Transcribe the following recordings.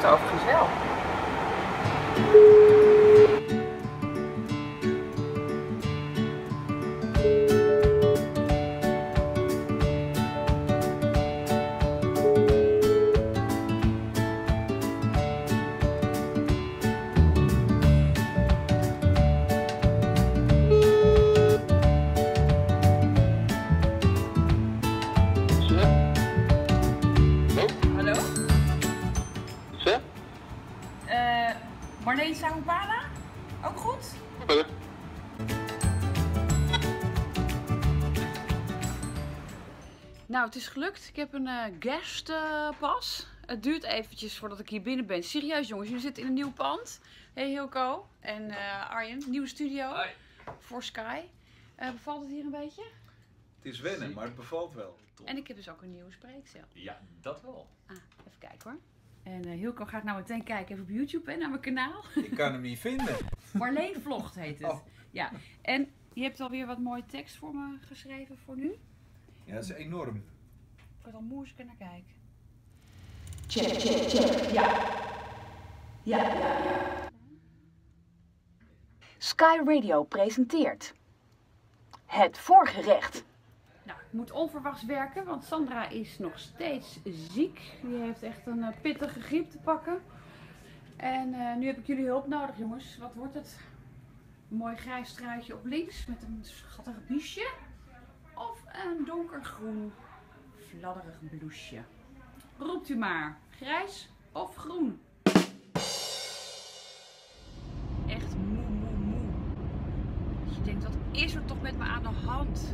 het overigens wel. Marleen Samopala? Ook goed? Nou, het is gelukt. Ik heb een guestpas. Het duurt eventjes voordat ik hier binnen ben. Serieus jongens, jullie zitten in een nieuw pand. Hey Hilco en Arjen, nieuwe studio. Hoi. Voor Sky. Bevalt het hier een beetje? Het is wennen, maar het bevalt wel. Top. En ik heb dus ook een nieuwe spreekcel. Ja, dat wel. Even kijken hoor. En Hilco gaat nou meteen kijken even op YouTube en naar mijn kanaal. Ik kan hem niet vinden. Marleen Vlogt heet het. Oh. Ja. En je hebt alweer wat mooie tekst voor me geschreven voor nu. Ja, dat is enorm. Ik had al moe als ik er naar kijk. Check, check, check. Ja. Ja. Sky Radio presenteert Het Voorgerecht. Nou, ik moet onverwachts werken, want Sandra is nog steeds ziek. Die heeft echt een pittige griep te pakken. En nu heb ik jullie hulp nodig, jongens. Wat wordt het? Een mooi grijs truitje op links met een schattig biesje. Of een donkergroen fladderig blouseje. Roept u maar, grijs of groen? Echt moe. Je denkt, wat is er toch met me aan de hand?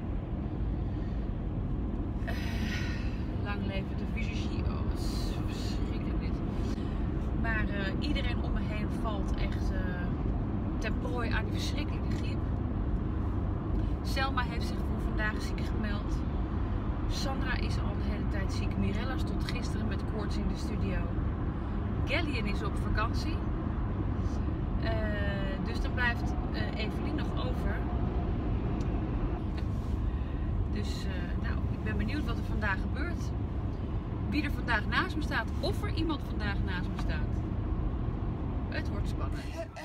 Lang leven de visagie. Oh, wat is verschrikkelijk dit. Maar iedereen om me heen valt echt ten prooi aan die verschrikkelijke griep. Selma heeft zich voor vandaag ziek gemeld. Sandra is al een hele tijd ziek. Mirella stond gisteren met koorts in de studio. Gallien is op vakantie. Dus dan blijft Evelien nog over. Dus nou, ik ben benieuwd wat er vandaag gebeurt. Wie er vandaag naast me staat. Of er iemand vandaag naast me staat. Het wordt spannend.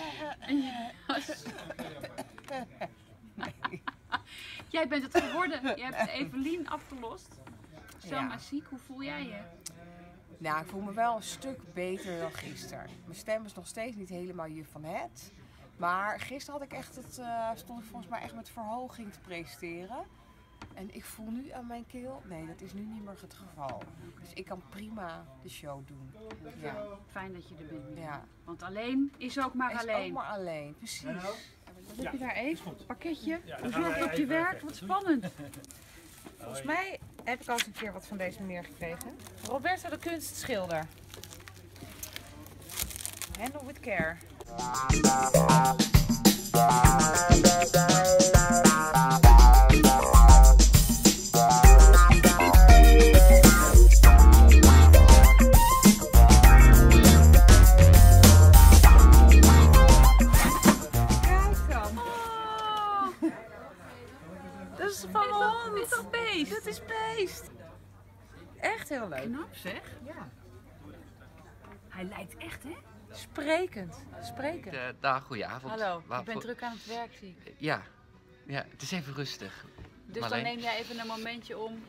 Jij bent het geworden. Je hebt Evelien afgelost. Selma is ziek. Hoe voel jij je? Nou, ik voel me wel een stuk beter dan gisteren. Mijn stem is nog steeds niet helemaal juf van het. Maar gisteren had ik echt stond ik volgens mij echt met verhoging te presteren. En ik voel nu aan mijn keel, nee, dat is nu niet meer het geval. Dus ik kan prima de show doen. Ja. Fijn dat je er bent. Ja. Want alleen is ook maar Is alleen. ook maar alleen, precies. Wat heb je daar even? Een pakketje. Hoe zorg je op je werk? Wat spannend. Volgens mij heb ik al eens een keer wat van deze meneer gekregen. Roberto de kunstschilder. Handle with care. Dat is van mijn hond. Dit is toch beest? Dat is beest. Echt heel leuk. Knap zeg. Ja. Hij lijkt echt hè? Sprekend. Sprekend. Dag, goedenavond. Hallo, je bent Waarvoor- druk aan het werk zie ik. Ja, het is even rustig. Dus Marleen. dan neem jij even een momentje om.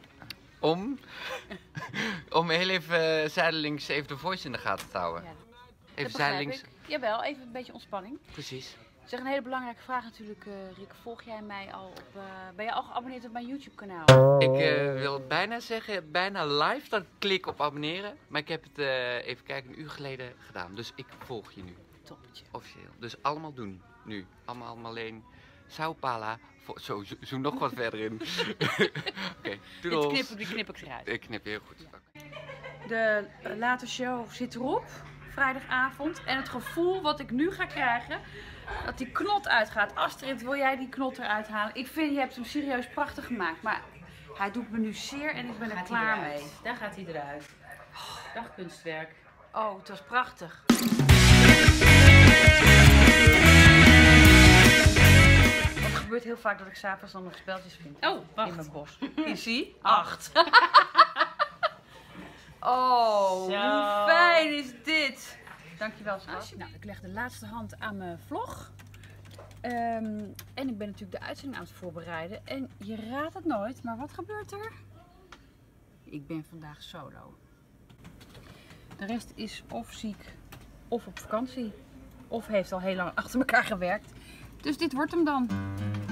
Om heel even zijdelings even de voice in de gaten te houden. Ja, Even dat begrijp zijdelings. ik. Jawel, even een beetje ontspanning. Precies. Zeg een hele belangrijke vraag natuurlijk, Rick. Volg jij mij al op. Ben je al geabonneerd op mijn YouTube kanaal? Ik wil bijna zeggen, bijna live, dan klik op abonneren. Maar ik heb het even kijken, een uur geleden gedaan. Dus ik volg je nu. Toppetje. Officieel. Dus allemaal doen. Nu. Allemaal alleen. Saupala. Zo, zoem nog wat verder in. Oké, doedels. Die knip ik eruit. Ik knip heel goed. De late show zit erop, vrijdagavond. En het gevoel wat ik nu ga krijgen, dat die knot uitgaat. Astrid, wil jij die knot eruit halen? Ik vind, je hebt hem serieus prachtig gemaakt. Maar hij doet me nu zeer en ik ben er klaar mee. Daar gaat hij eruit. Dag kunstwerk. Oh, het was prachtig. Het gebeurt heel vaak dat ik s'avonds dan nog speltjes vind. Oh, wacht. In mijn bos. Is ie? 8. Oh, Zo. hoe fijn is dit? Dankjewel, schat. Nou, ik leg de laatste hand aan mijn vlog. En ik ben natuurlijk de uitzending aan het voorbereiden. En je raadt het nooit, maar wat gebeurt er? Ik ben vandaag solo. De rest is of ziek, of op vakantie, of heeft al heel lang achter elkaar gewerkt. Dus dit wordt hem dan.